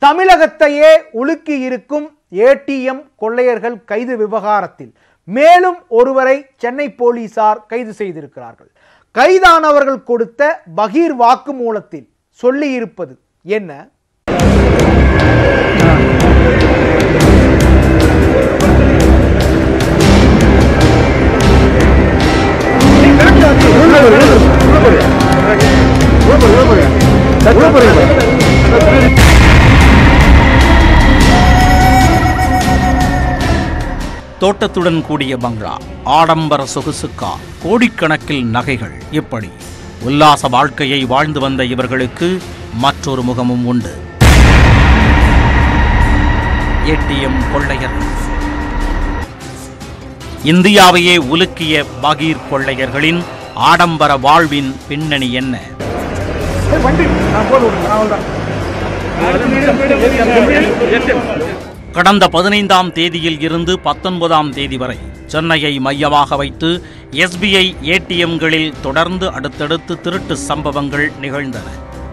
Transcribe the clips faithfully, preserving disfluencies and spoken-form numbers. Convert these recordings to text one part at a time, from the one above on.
தமிழகத்தையே உலுக்கி இருக்கும் ஏடிஎம் கொள்ளையர்கள் கைது விவகாரத்தில் மேலும் ஒருவரை சென்னை போலீசார் கைது செய்திருக்கிறார்கள். கைதானவர்கள் கொடுத்த பகீர் வாக்குமூலத்தில் சொல்லி இருப்பது என்ன? தோட்டத்துடன் கூடிய பங்களா, ஆடம்பர சொகுசு கார், கோடிக்கணக்கில் நகைகள், இப்படி உல்லாச வாழ்க்கையை வாழ்ந்து வந்த இவர்களுக்கு மற்றொரு முகமும் உண்டு. ஏடிஎம் கொள்ளையர்கள். இந்தியாவையே உலுக்கிய பகீர் கொள்ளையர்களின் ஆடம்பர வாழ்வின் பின்னணி என்ன? கடந்த பதினைந்தாம் தேதியில் இருந்து பத்தொன்பதாம் தேதி வரை சென்னையை மையமாக வைத்து எஸ்பிஐ ஏடிஎம்களில் தொடர்ந்து அடுத்தடுத்து திருட்டு சம்பவங்கள் நிகழ்ந்தன.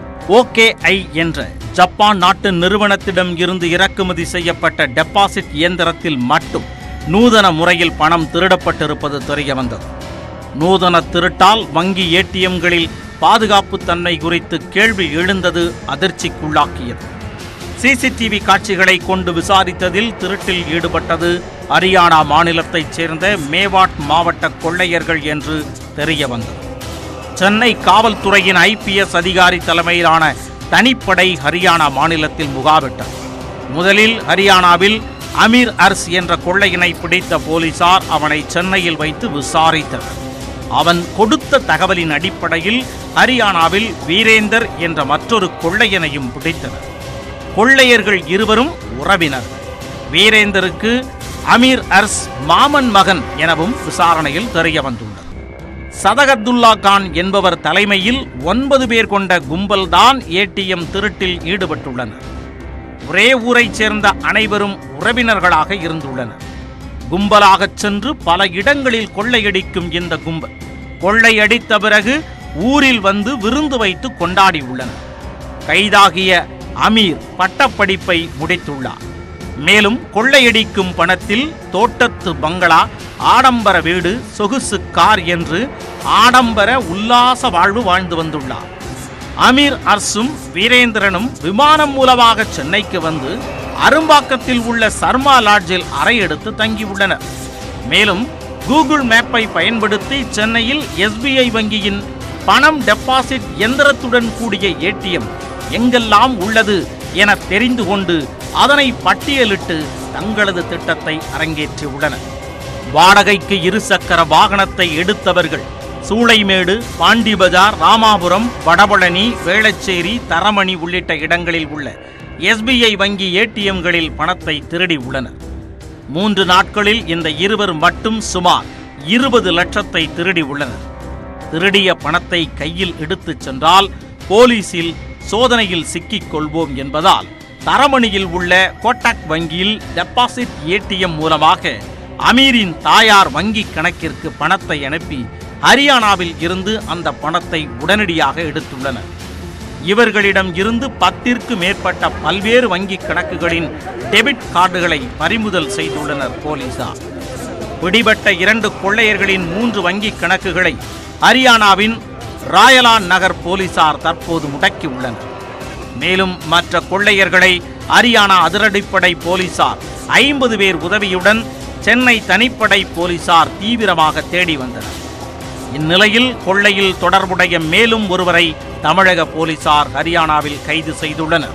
ஓகேஐ என்ற ஜப்பான் நாட்டு நிறுவனத்திடம் இருந்து இறக்குமதி செய்யப்பட்ட டெபாசிட் இயந்திரத்தில் மட்டும் நூதன முறையில் பணம் திருடப்பட்டிருப்பது தெரிய வந்தது. நூதன திருட்டால் வங்கி ஏடிஎம்களில் பாதுகாப்பு தன்மை குறித்து கேள்வி எழுந்தது அதிர்ச்சிக்குள்ளாக்கியது. சிசிடிவி காட்சிகளை கொண்டு விசாரித்ததில் திருட்டில் ஈடுபட்டது ஹரியானா மாநிலத்தைச் சேர்ந்த மேவாட் மாவட்ட கொள்ளையர்கள் என்று தெரிய வந்தது. சென்னை காவல்துறையின் ஐபிஎஸ் அதிகாரி தலைமையிலான தனிப்படை ஹரியானா மாநிலத்தில் முகாமிட்டது. முதலில் ஹரியானாவில் அமீர் அர்ஸ் என்ற கொள்ளையனை பிடித்த போலீசார் அவனை சென்னையில் வைத்து விசாரித்தனர். அவன் கொடுத்த தகவலின் அடிப்படையில் ஹரியானாவில் வீரேந்தர் என்ற மற்றொரு கொள்ளையனையும் பிடித்தனர். கொள்ளையர்கள் இருவரும் உறவினர்கள். வீரேந்தருக்கு அமீர் அர்ஸ் மாமன் மகன் எனவும் விசாரணையில் தெரிய வந்துள்ளது. சதகத்துல்லா கான் என்பவர் தலைமையில் ஒன்பது பேர் கொண்ட கும்பல்தான் ஏடிஎம் திருட்டில் ஈடுபட்டுள்ளனர். ஒரே ஊரைச் சேர்ந்த அனைவரும் உறவினர்களாக இருந்துள்ளனர். கும்பலாகச் சென்று பல இடங்களில் கொள்ளையடிக்கும் இந்த கும்பல் கொள்ளையடித்த பிறகு ஊரில் வந்து விருந்து வைத்து கொண்டாடியுள்ளனர். கைதாகிய அமீர் பட்டப்படிப்பை முடித்துள்ளார். மேலும் கொள்ளையடிக்கும் பணத்தில் தோட்டத்து பங்களா, ஆடம்பர வீடு, சொகுசு கார் என்று ஆடம்பர உல்லாச வாழ்வு வாழ்ந்து வந்துள்ளார். அமீர் அர்ஸும் வீரேந்திரனும் விமானம் மூலமாக சென்னைக்கு வந்து அரும்பாக்கத்தில் உள்ள சர்மா லாட்ஜில் அறை எடுத்து தங்கியுள்ளனர். மேலும் கூகுள் மேப்பை பயன்படுத்தி சென்னையில் எஸ்பிஐ வங்கியின் பணம் டெபாசிட் எந்திரத்துடன் கூடிய ஏடிஎம் எங்கெல்லாம் உள்ளது என தெரிந்து கொண்டு அதனை பட்டியலிட்டு தங்களது திட்டத்தை அரங்கேற்றியுள்ளனர். வாடகைக்கு இருசக்கர வாகனத்தை எடுத்தவர்கள் சூளைமேடு, பாண்டிபஜார், ராமாபுரம், வடபழனி, வேளச்சேரி, தரமணி உள்ளிட்ட இடங்களில் உள்ள எஸ்பிஐ வங்கி ஏடிஎம்களில் பணத்தை திருடி உள்ளனர். மூன்று நாட்களில் இந்த இருவர் மட்டும் சுமார் இருபது லட்சத்தை திருடி உள்ளனர். திருடிய பணத்தை கையில் எடுத்துச் சென்றால் போலீசில் சோதனையில் சிக்கிக் கொள்வோம் என்பதால் தரமணியில் உள்ள கோட்டக் வங்கியில் டெபாசிட் ஏடிஎம் மூலமாக அமீரின் தாயார் வங்கி கணக்கிற்கு பணத்தை அனுப்பி ஹரியானாவில் இருந்து அந்த பணத்தை உடனடியாக எடுத்துள்ளனர். இவர்களிடம் இருந்து பத்திற்கு மேற்பட்ட பல்வேறு வங்கி கணக்குகளின் டெபிட் கார்டுகளை பறிமுதல் செய்துள்ளனர் போலீசார். பிடிபட்ட இரண்டு கொள்ளையர்களின் மூன்று வங்கி கணக்குகளை ஹரியானாவின் ராயலான் நகர் போலீசார் தற்போது முடக்கியுள்ளனர். மேலும் மற்ற கொள்ளையர்களை ஹரியானா அதிரடிப்படை போலீசார் ஐம்பது பேர் உதவியுடன் சென்னை தனிப்படை போலீசார் தீவிரமாக தேடி வந்தனர். இந்நிலையில் கொள்ளையில் தொடர்புடைய மேலும் ஒருவரை தமிழக போலீசார் ஹரியானாவில் கைது செய்துள்ளனர்.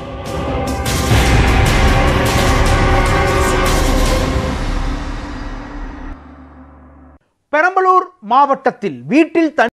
பெரம்பலூர் மாவட்டத்தில் வீட்டில்